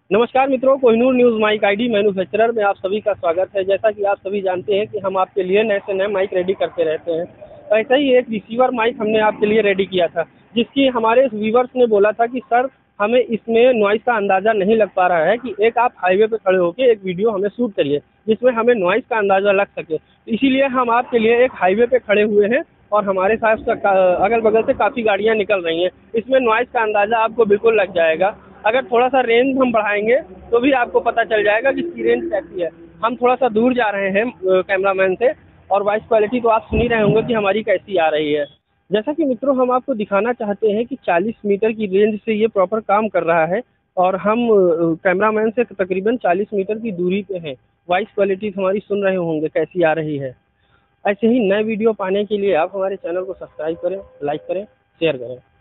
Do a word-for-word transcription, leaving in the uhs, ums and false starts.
नमस्कार मित्रों, Kohinoor news mic ID manufacturer में आप सभी का स्वागत है। जैसा कि आप सभी जानते हैं कि हम आपके लिए नए से नए माइक रेडी करते रहते हैं। ऐसा ही एक रिसीवर माइक हमने आपके लिए रेडी किया था, जिसकी हमारे व्यूवर्स ने बोला था कि सर हमें इसमें नॉइज़ का अंदाज़ा नहीं लग पा रहा है कि एक आप हाईवे पे खड़े होकर एक वीडियो हमें शूट करिए जिसमें हमें नॉइज़ का अंदाज़ा लग सके। इसीलिए हम आपके लिए एक हाईवे पे खड़े हुए हैं और हमारे साथ अगल बगल से काफ़ी गाड़ियाँ निकल रही हैं। इसमें नॉइज़ का अंदाज़ा आपको बिल्कुल लग जाएगा। अगर थोड़ा सा रेंज हम बढ़ाएंगे तो भी आपको पता चल जाएगा कि इसकी रेंज कैसी है। हम थोड़ा सा दूर जा रहे हैं कैमरामैन से, और वॉइस क्वालिटी तो आप सुन ही रहे होंगे कि हमारी कैसी आ रही है। जैसा कि मित्रों हम आपको दिखाना चाहते हैं कि चालीस मीटर की रेंज से ये प्रॉपर काम कर रहा है, और हम कैमरामैन से तकरीबन चालीस मीटर की दूरी पे हैं। वॉइस क्वालिटी हमारी सुन रहे होंगे कैसी आ रही है। ऐसे ही नए वीडियो पाने के लिए आप हमारे चैनल को सब्सक्राइब करें, लाइक करें, शेयर करें।